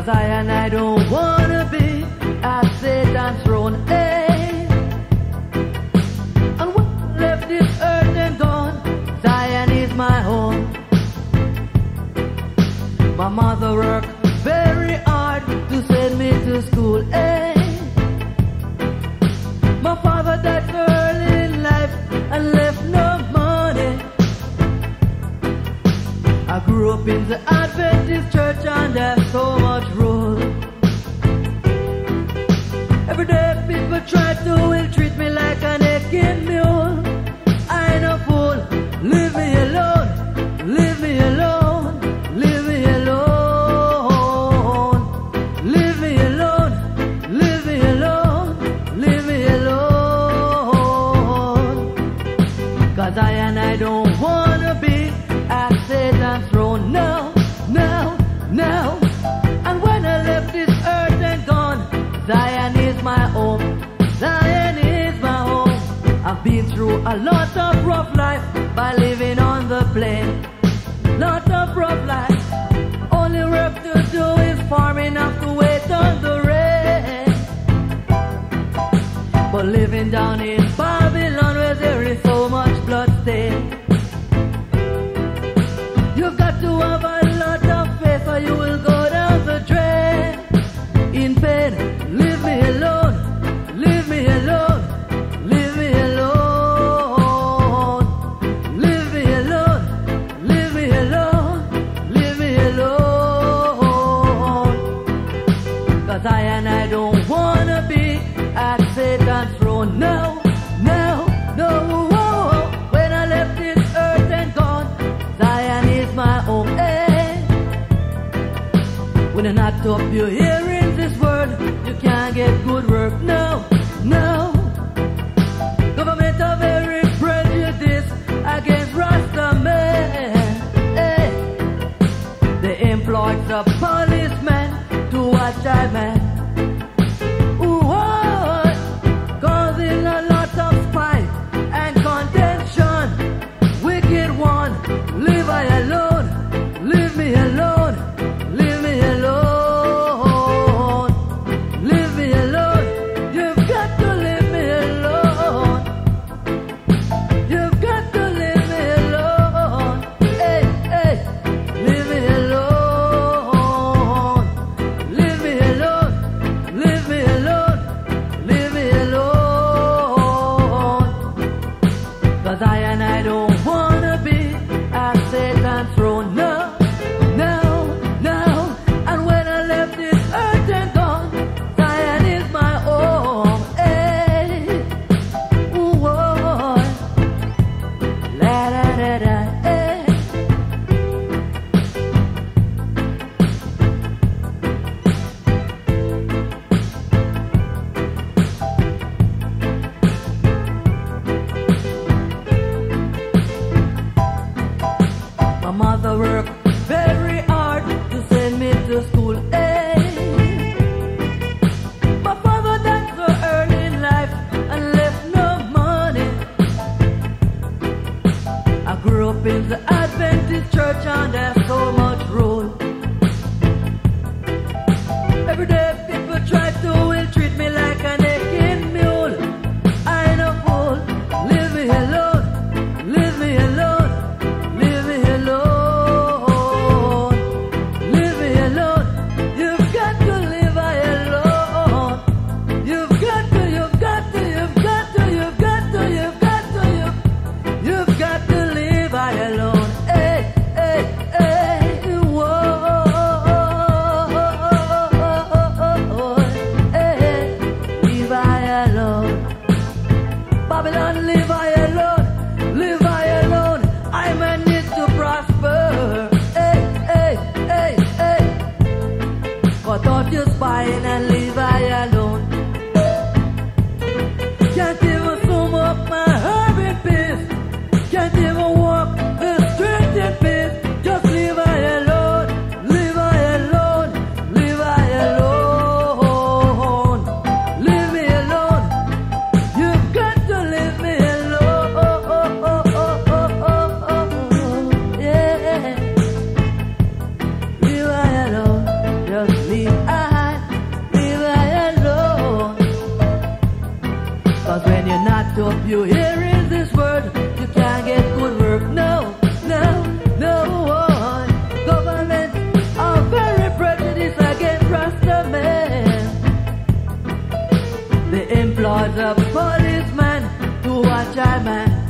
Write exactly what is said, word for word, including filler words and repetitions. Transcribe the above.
Cause I and I don't wanna be at Satan's throne, eh? And when I left this earth and gone, Zion is my home. My mother worked very hard to send me to school, eh? My father died early in life and left no money. I grew up in the Adventist church and there's so much rule. Every day people try to ill treat me like an aching mule. I ain't no fool, leave me alone, leave me alone, leave me alone, leave me alone, leave me alone, leave me alone. Cause I and I don't wanna be at Satan's throne, no, no, no. And when I left this earth and gone, Zion is my home, Zion is my home. I've been through a lot of rough life by living on the plain. Lot of rough life. Only work to do is farm enough to wait on the rain. But living down in Babylon where there is so much blood stain, you've got to have a lot of faith or you will go down the drain. In pain, leave me alone, leave me alone, leave me alone, leave me alone, leave me alone, leave me alone. Cause I and I don't wanna be at Satan's throne, no, no, no. When I left this earth and gone, Zion is my home, eh? When you're not up, you're hearing this word, you can't get good work, no, no. Government are very prejudiced against Rasta men, eh? They employ the policeman to watch our man. Ooh, oh, causing a lot of spite and contention. Wicked one, leave I alone, leave me alone, leave me alone, leave me alone. You've got to leave me alone, you've got to leave me alone, hey, hey, leave me alone, leave me alone, leave me alone, leave me alone. Cause I and I don't wanna be at Satan's throne, no, no, no. And when I left this earth and gone, Zion is my home, eh? Ooh, oh, la da da da, eh? My mother worked very hard to send me to school, eh? My father died so early in life and left no money. I grew up in the Adventist church and there's so much rule. Every day people try to ill treat me like an aching mule. I ain't no fool, leave me alone, leave me alone, leave me alone, leave me alone. You've got to leave I alone. You've got to, you've got to, you've got to, you've got to, you've got to, you've, you've got to leave I alone. Hey, hey, hey, whoa, hey, leave I alone. Babylon, leave I alone, leave I alone. I may need to prosper. Hey, hey, hey, hey. But don't you spying and leave I alone. Can't even sum up my herb in peace. Can't even walk the street in peace. Just leave I alone, leave I alone, leave I alone, leave me alone, not up you here in this world. You can't get good work, no, no, no. Government are very prejudiced against Rasta men. They employ the policeman to watch our man.